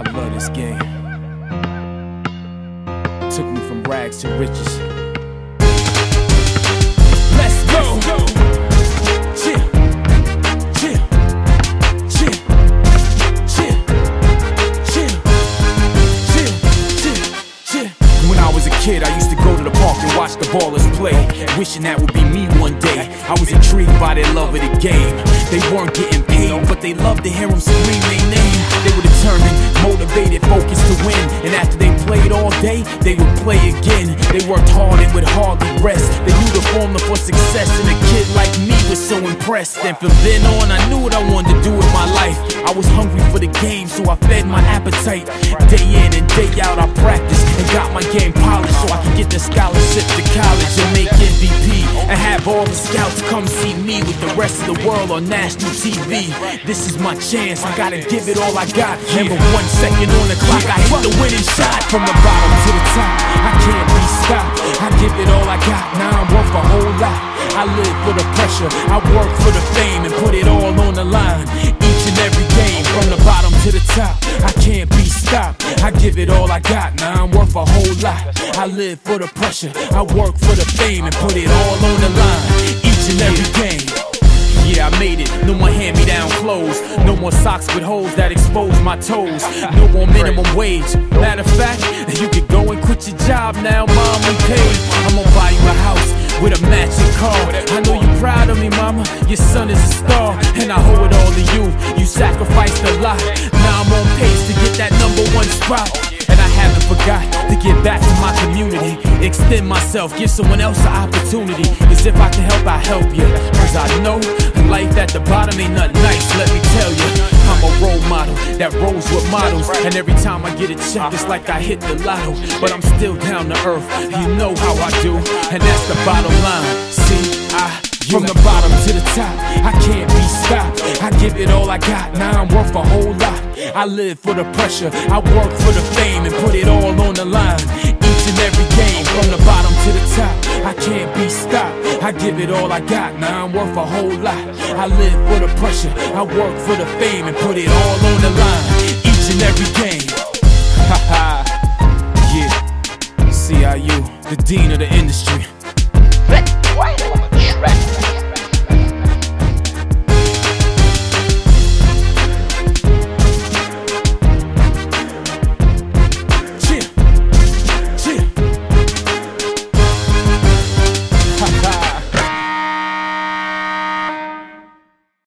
I love this game. Took me from rags to riches. Let's go! Chill, chill, chill, chill, chill, chill, chill, chill. When I was a kid, I used to go to the park and watch the ballers play, wishing that would be me one day. I was intrigued by their love of the game. They weren't getting paid, but they loved to hear them scream their name. They were determined, motivated, focused to win. And after they played all day, they would play again. They worked hard and would hardly rest. They knew the formula for success, and a kid like me was so impressed. And from then on, I knew what I wanted to do with my life. I was hungry for the game, so I fed my appetite. Day in and day out, I practiced and got my game polished, so I could get the scholarship to college and make MVP, and have all the scouts come see me with the rest of the world on national TV. This is my chance, I gotta give it all I got. Remember 1 second on the clock, I hit the winning shot. From the bottom to the top, I can't be stopped. I give it all I got, now I'm worth a whole lot. I live for the pressure, I work for the fame, and put it all on the line. Each and every game, from the bottom to the top, I can't be stopped. I give it all I got, now I'm worth a whole lot. I live for the pressure, I work for the fame, and put it all on the line. Each and every game. Yeah, I made it. No more hand-me-down clothes. No more socks with holes that expose my toes. No more minimum wage. Matter of fact, you could go and quit your job now, mom, we paid. I'm gonna buy you a house with a matching car. I know you're proud of me, mama. Your son is a star, and I owe it all to you. You sacrificed a lot. Now I'm on pace to get that #1 spot. And I haven't forgot to give back to my community, extend myself, give someone else an opportunity. Cause if I can help, I help you. Cause I know life at the bottom ain't nothing nice, let me tell you. I'm a role model that rolls with models, and every time I get a check, it's like I hit the lotto. But I'm still down to earth, you know how I do, and that's the bottom line. C.I.U. From the bottom to the top, I can't be stopped. I give it all I got, now I'm worth a whole lot. I live for the pressure, I work for the fame, and put it all on the line. Each and every game, from the bottom to the top, I can't be stopped. I give it all I got, now I'm worth a whole lot. I live for the pressure, I work for the fame, and put it all on the line. Each and every game. Haha, yeah. C.I.U, the dean of the industry.